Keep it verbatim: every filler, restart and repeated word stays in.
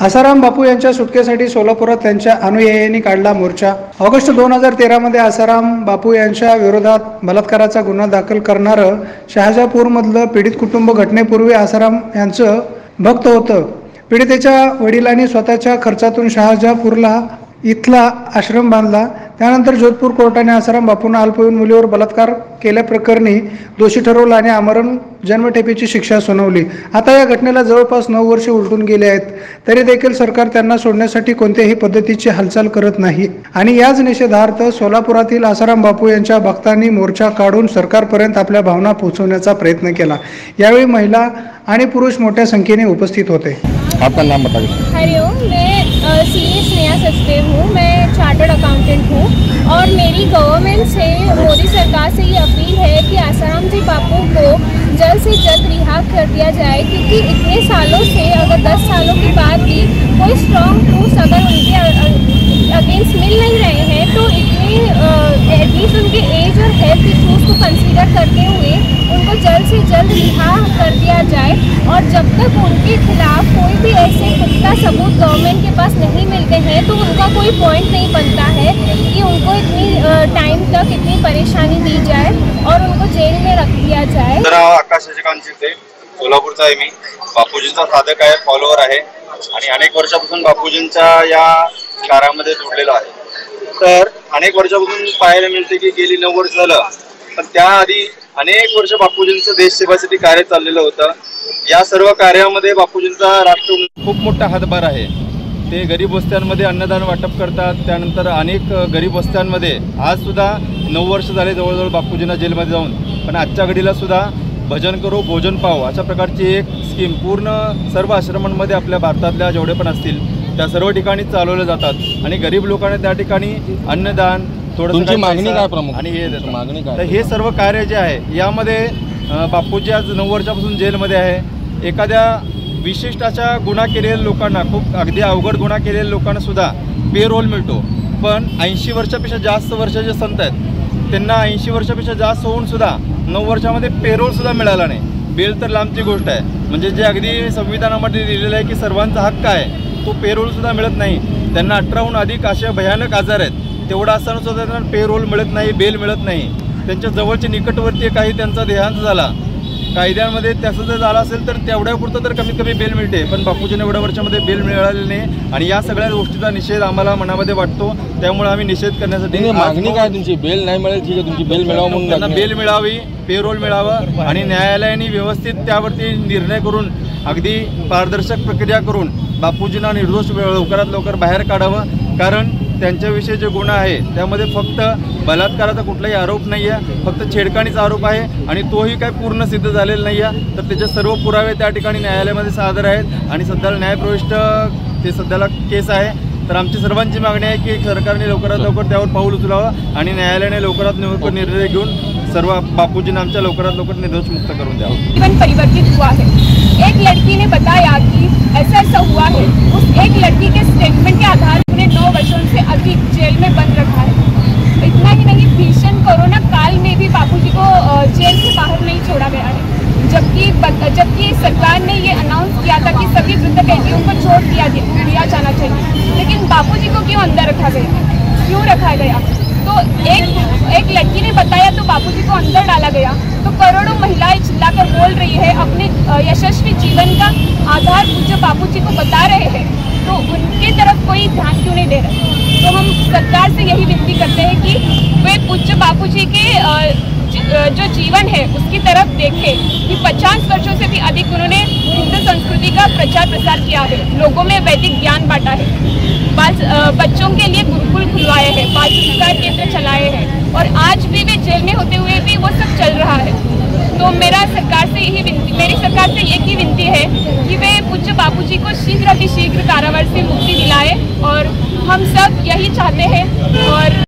आसाराम बापू यांच्या सुटकेसाठी सोलापुरात त्यांच्या अनुयायांनी काढला मोर्चा। ऑगस्ट दोन हजार तेरा मध्ये आसाराम बापू यांच्या विरोधात बलात्काराचा गुन्हा दाखल करणारं शहाजपूरमधलं पीडित कुटुंब घटनेपूर्वी आसाराम यांचं भक्त होतं। पीडितेच्या वडिलांनी स्वतःच्या खर्चातून शहाजपूरला इथला आश्रम बांधला। त्यानंतर जोधपूर कोर्टाने आसाराम बापूंना अल्पवयीन मुलीवर बलात्कार केल्याप्रकरणी दोषी ठरवलं आणि आमरण जन्मठेपेची शिक्षा सुनावली। आता या घटनेला जवळपास नऊ वर्षे उलटून गेले आहेत, तरी देखील सरकार त्यांना सोडण्यासाठी कोणत्याही पद्धतीची हालचाल करत नाही आणि याच निषेधार्थ सोलापुरातील आसाराम बापू यांच्या भक्तांनी मोर्चा काढून सरकारपर्यंत आपल्या भावना पोहोचवण्याचा प्रयत्न केला। यावेळी महिला आणि पुरुष मोठ्या संख्येने उपस्थित होते। आपका नाम बताइए। हरिओम, मैं सी ए स्नेहा सचदेव हूँ। मैं चार्टर्ड अकाउंटेंट हूँ और मेरी गवर्नमेंट से, मोदी सरकार से ये अपील है कि आसाराम जी बापू को जल्द से जल्द रिहा कर दिया जाए, क्योंकि इतने सालों से, अगर दस सालों के बाद भी कोई स्ट्रॉन्ग प्रूफ अगर उनके अगेंस्ट मिल नहीं रहे हैं तो इतने एटलीस्ट उनके एज और हेल्थ इशूज़ को कंसीडर करते हुए उनको जल्द से जल्द रिहा कर दिया जाए। और जब तक उनके खिलाफ कोई भी ऐसे पुख्ता सबूत गवर्नमेंट के पास नहीं मिलते हैं तो उनका कोई पॉइंट नहीं बनता है कि उनको इतनी टाइम तक इतनी परेशानी दी जाए और उनको जेल में रख दिया जाए। आकाश शशिकांत सोलापूरचा आहे मी। बापूजींचा साधक आहे, फॉलोअर आहे आणि अनेक वर्षापासून बापूजींच्या या कार्यामध्ये जोडलेला आहे। तर अनेक वर्षापासून पाहायला मिळते की गेली नऊ वर्ष झालं, पण त्याआधी अनेक वर्ष बापूजींचं देशसेवेसाठी कार्य चाललेलं होतं। या सर्व कार्यामध्ये बापूजींचा राष्ट्र खूप मोठा हातभार आहे। ते गरीब वस्त्यांमध्ये अन्नदान वाटप करतात, त्यानंतर अनेक गरीब वस्त्यांमध्ये आज सुद्धा नऊ वर्ष झाले जवळजवळ बापूजींना जेलमध्ये जाऊन, पण आजच्या घडीला सुद्धा भजन करो भोजन पाव अशा प्रकारची एक स्कीम पूर्ण सर्व आश्रमांमध्ये आपल्या भारतातल्या जेवढे पण असतील त्या सर्व ठिकाणी चालवले जातात आणि गरीब लोकांना त्या ठिकाणी अन्नदान थोडंसं मागणी काय प्रमुख आणि हे मागणी काय, तर हे सर्व कार्य जे आहे यामध्ये बापूजी आज नऊ वर्षापासून जेलमध्ये आहे। एखाद्या विशिष्ट अशा गुन्हा केलेल्या लोकांना, खूप अगदी अवघड गुन्हा केलेल्या लोकांना सुद्धा पे रोल मिळतो, पण ऐंशी वर्षापेक्षा जास्त वर्षाचे संत आहेत त्यांना ऐंशी वर्षापेक्षा जास्त होऊन सुद्धा नऊ वर्षामध्ये पेरोल सुद्धा मिळाला नाही। बेल तर लांबची गोष्ट आहे, म्हणजे जे अगदी संविधानामध्ये लिहिलेलं आहे की सर्वांचा हक्क आहे तो पेरोल सुद्धा मिळत नाही। त्यांना अठराहून अधिक असे भयानक आजार आहेत, तेवढा असताना सुद्धा त्यांना पेरोल मिळत नाही, बेल मिळत नाही। त्यांच्या जवळचे निकटवर्तीय काही त्यांचा देहांत झाला, कायद्यामध्ये त्याचं जर झालं असेल तर तेवढ्यापुरतं तर कमीत कमी बेल मिळते, पण बापूजींना एवढ्या वर्षामध्ये बेल मिळालेली नाही आणि या सगळ्या गोष्टीचा निषेध आम्हाला मनामध्ये वाटतो। त्यामुळे आम्ही निषेध करण्यासाठी मागणी काय तुमची, बेल नाही मिळेल ठीक आहे, तुमची बेल मिळावं म्हणून त्यांना बेल मिळावी, पेरोल मिळावं आणि न्यायालयाने व्यवस्थित त्यावरती निर्णय करून अगदी पारदर्शक प्रक्रिया करून बापूजींना निर्दोष लवकरात लवकर बाहेर काढावं। कारण त्यांच्याविषयी जे गुन्हा आहे त्यामध्ये फक्त बलात्काराचा कुठलाही आरोप नाही आहे, फक्त छेडखानीचा आरोप आहे आणि तोही काय पूर्ण सिद्ध झालेला नाही आहे। तर त्याचे सर्व पुरावे त्या ठिकाणी न्यायालयामध्ये सादर आहेत आणि सध्याला न्यायप्रविष्ट ते सध्याला केस आहे। तर आमची सर्वांची मागणी आहे की सरकारने लवकरात लवकर त्यावर पाऊल उचलावं आणि न्यायालयाने लवकरात लवकर निर्णय घेऊन सर्व बापूजींना आमच्या लवकरात लवकर निर्दोष मुक्त करून द्यावं। जीवन परिवर्तित हुआ है। एक लड़की ने बताया कि ऐसा ऐसा हुआ है, उस एक लड़की के स्टेटमेंट के आधार पर उन्हें नौ वर्षों से अधिक जेल में बंद रखा है। इतना ही नहीं, भीषण कोरोना काल में भी बापूजी को जेल से बाहर नहीं छोड़ा गया है, जबकि जबकि सरकार ने ये अनाउंस किया था कि सभी वृद्ध कैदियों को छोड़ दिया दिया जाना चाहिए, लेकिन बापूजी को क्यों अंदर रखा गया, क्यों रखा गया? तो एक एक लड़की ने बताया तो बापूजी को अंदर डाला गया। तो करोड़ों महिलाएं चिल्लाकर बोल रही है, अपने यशस्वी जीवन का आधार पूज्य बापूजी को बता रहे हैं, तो उनकी तरफ कोई ध्यान क्यों नहीं दे रहे? तो हम सरकार से यही विनती करते हैं कि वे पूज्य बापूजी के जो जीवन है उसकी तरफ देखें कि पचास वर्षों से भी अधिक उन्होंने हिंदू संस्कृति का प्रचार प्रसार किया है, लोगों में वैदिक ज्ञान बांटा है, बाल बच्चों के लिए गुरुकुल खुलवाए हैं, बाल संस्कार केंद्र चलाए हैं और आज भी वे जेल में होते हुए भी वो सब चल रहा है। तो मेरा सरकार से यही विनती मेरी सरकार से एक ही विनती है कि वे पूज्य बापूजी को शीघ्र अतिशीघ्र कारावास से मुक्ति दिलाए और हम सब यही चाहते हैं। और